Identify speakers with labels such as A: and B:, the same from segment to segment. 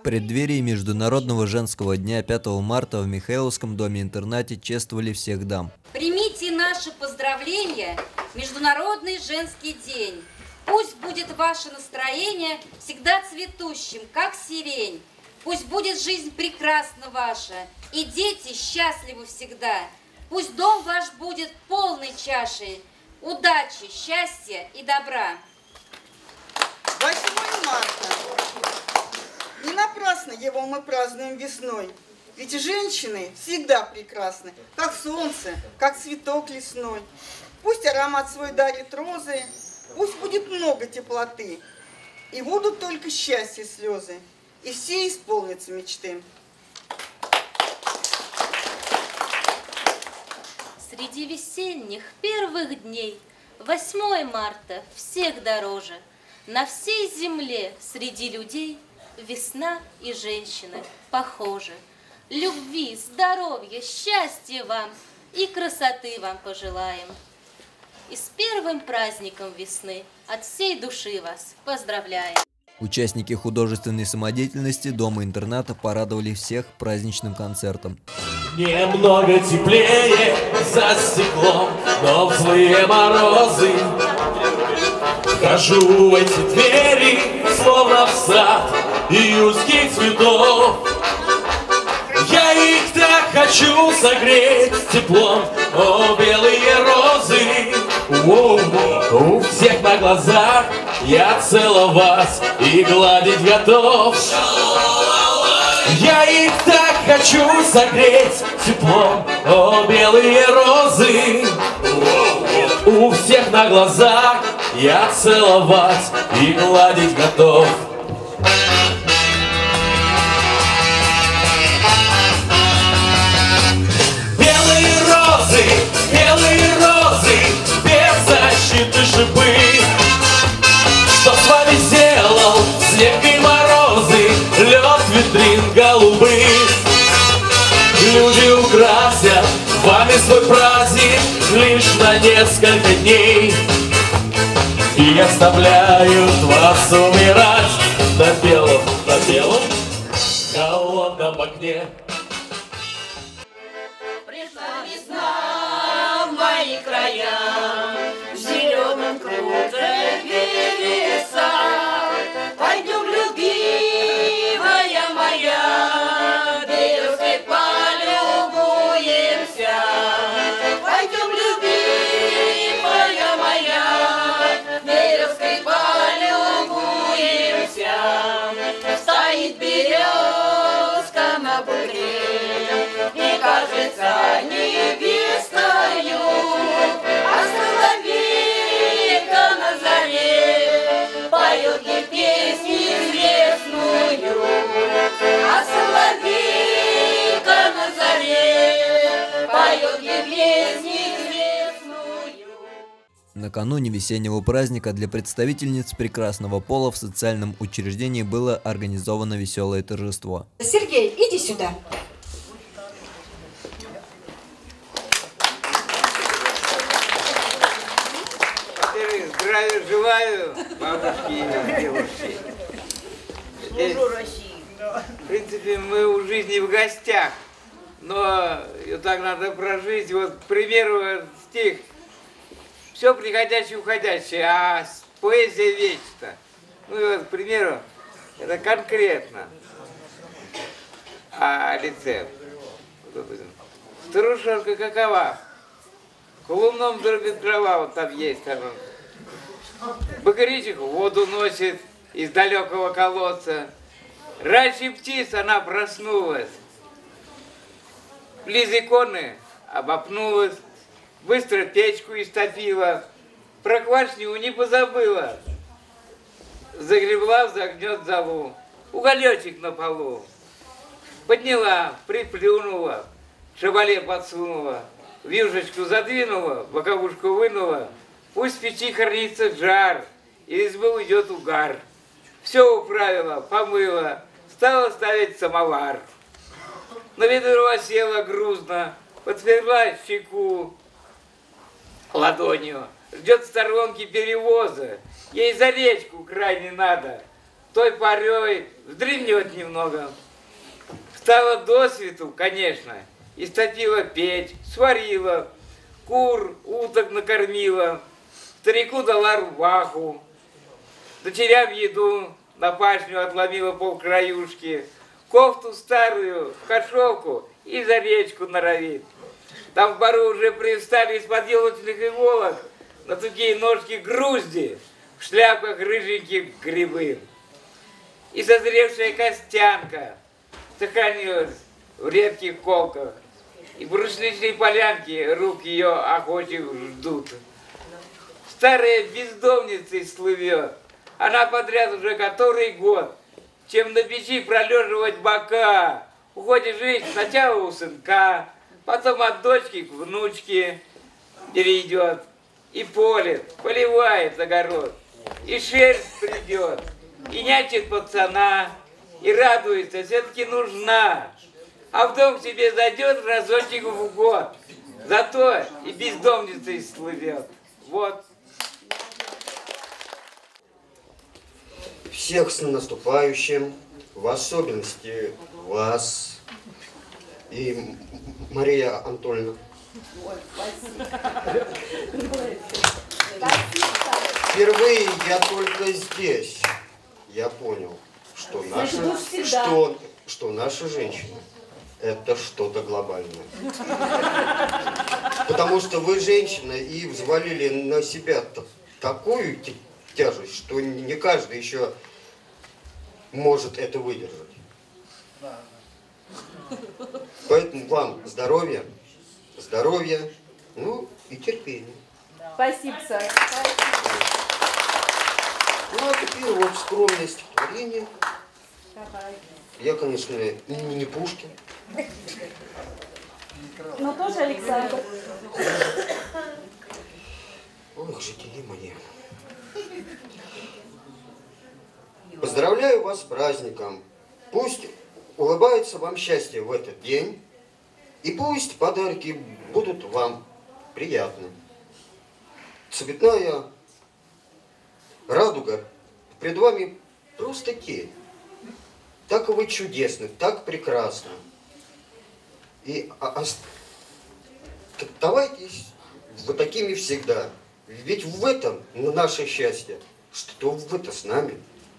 A: В преддверии Международного женского дня 5 марта в Михайловском доме-интернате чествовали всех дам.
B: Примите наши поздравления в Международный женский день. Пусть будет ваше настроение всегда цветущим, как сирень. Пусть будет жизнь прекрасна ваша, и дети счастливы всегда. Пусть дом ваш будет полной чашей удачи, счастья и добра.
C: 8 марта. Не напрасно его мы празднуем весной. Ведь женщины всегда прекрасны, как солнце, как цветок лесной. Пусть аромат свой дарит розы, пусть будет много теплоты, и будут только счастье слезы, и все исполнятся мечты.
D: Среди весенних первых дней 8 марта всех дороже. На всей земле среди людей весна и женщины похожи. Любви, здоровья, счастья вам и красоты вам пожелаем. И с первым праздником весны от всей души вас поздравляем.
A: Участники художественной самодеятельности дома-интерната порадовали всех праздничным концертом.
E: Немного теплее за стеклом, но в злые морозы вхожу в эти двери, словно в сад июльских цветов. Я их так хочу согреть теплом, о, белые розы. У всех на глазах я целовать и гладить готов. Я их так хочу согреть теплом, о, белые розы. У всех на глазах я целовать и гладить готов. Белые розы, без защиты шипы. Что с вами сделал снег и морозы, лед витрин голубых? Люди украсят вами свой праздник лишь на несколько дней и оставляют вас умирать на белом холодном окне.
F: Пришла весна в мои края, в зеленом кружеве леса. Пойдем, любимая моя, березкой полюбуемся. Пойдем, любимая моя, березкой полюбуемся. Стоит березка на бугре, и кажется небесною, а соловейка на заре поет ей песню известную, а соловейка на заре поет ей песню известную.
A: Накануне весеннего праздника для представительниц прекрасного пола в социальном учреждении было организовано веселое торжество.
G: Сергей, иди сюда.
H: Здравия желаю, бабушки и девушки.
F: Служу России.
H: В принципе, мы у жизни в гостях, но ее так надо прожить. Вот, к примеру, стих. Все приходящее, уходящее, а поэзия вечна. Ну и вот, к примеру, это конкретно о лице. Старушонка какова? В Колумном дорога трава, вот там есть там. Богоричиху воду носит из далекого колодца. Раньше птиц она проснулась. Близ иконы обопнулась, быстро печку истопила, про квашню не позабыла. Загребла, загнет зову, уголечек на полу. Подняла, приплюнула, шабале подсунула, вьюжечку задвинула, боковушку вынула. Пусть в печи хранится жар, из избы уйдет угар. Все управила, помыла, стала ставить самовар. На ведро села грузно, подперла щеку ладонью. Ждет сторонки перевоза, ей за речку крайне надо. Той порой вздремнет немного. Встала досвету, конечно, и стопила печь, сварила, кур, уток накормила, старику дала рубаху, дочерям еду, на пашню отломила полкраюшки, кофту старую в кошелку и за речку норовит. Там в бару уже привстали из-под елочных иголок на тугие ножки грузди, в шляпках рыженьких грибы. И созревшая костянка сохранилась в редких колках, и брусничные полянки рук ее охочих ждут. Старая бездомница слывет, она подряд уже который год, чем на печи пролеживать бока. Уходит жить сначала у сынка, потом от дочки к внучке перейдет, и полет, поливает огород, и шерсть придет, и нянчит пацана, и радуется, все-таки нужна. А в дом к себе зайдет разочек в год, зато и бездомницей слывет. Вот.
G: Всех с наступающим, в особенности вас и Мария Анатольевна. Впервые я только здесь, я понял, что наши женщины – это что-то глобальное. Потому что вы женщина и взвалили на себя такую тяжесть, что не каждый еще может это выдержать. Поэтому вам здоровья, ну и терпения.
F: Спасибо, Саша.
G: Ну а теперь вот скромное стихотворение. Я, конечно, не Пушкин.
F: Но тоже Александр.
G: Ох, жители мои. Поздравляю вас с праздником. Пусть улыбается вам счастье в этот день, и пусть подарки будут вам приятны. Цветная радуга пред вами просто тень. Так вы чудесны, так прекрасны. И оставайтесь вот такими всегда. Ведь в этом наше счастье, что вы-то с нами.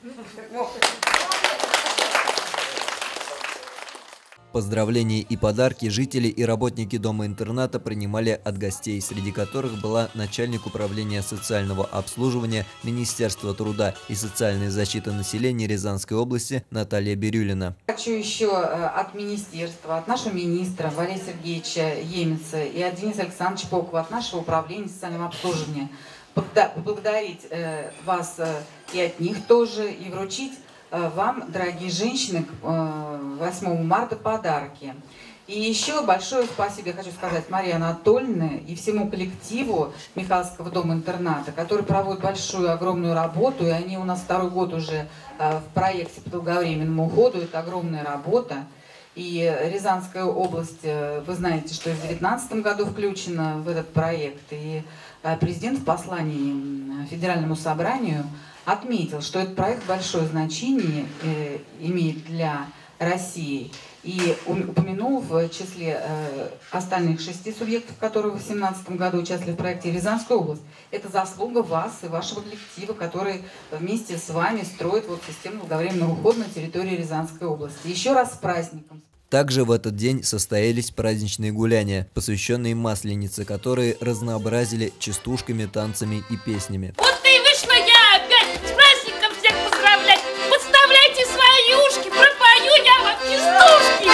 A: Поздравления и подарки жители и работники дома-интерната принимали от гостей, среди которых была начальник управления социального обслуживания Министерства труда и социальной защиты населения Рязанской области Наталья Бирюлина.
I: Хочу еще от министерства, от нашего министра Валерия Сергеевича Емеца и от Дениса Александровича Попова, от нашего управления социального обслуживания поблагодарить вас и от них тоже, и вручить вам, дорогие женщины, 8 марта подарки. И еще большое спасибо я хочу сказать Марии Анатольевне и всему коллективу Михайловского дома-интерната, который проводит большую, огромную работу, и они у нас второй год уже в проекте по долговременному уходу, это огромная работа. И Рязанская область, вы знаете, что и в 2019 году включена в этот проект, и президент в послании Федеральному собранию отметил, что этот проект большое значение имеет для России, и упомянул в числе остальных 6 субъектов, которые в 2018 году участвовали в проекте, Рязанскую область. Это заслуга вас и вашего коллектива, который вместе с вами строит вот систему долговременного ухода на территории Рязанской области. Еще раз с праздником!
A: Также в этот день состоялись праздничные гуляния, посвященные Масленице, которые разнообразили частушками, танцами и песнями.
F: Вот и вышла я опять с праздником всех поздравлять. Подставляйте свои ушки, пропою я вам частушки.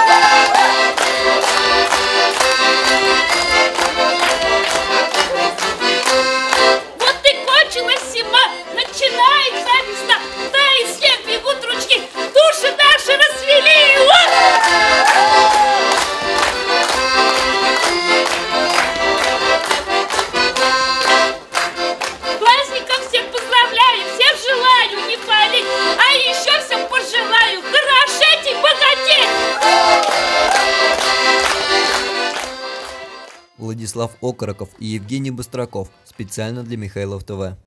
F: Вот и кончилась зима, начинается весна. Да и снег бегут ручки, души наши расцвели.
A: Владислав Окороков и Евгений Быстраков специально для Михайлов ТВ.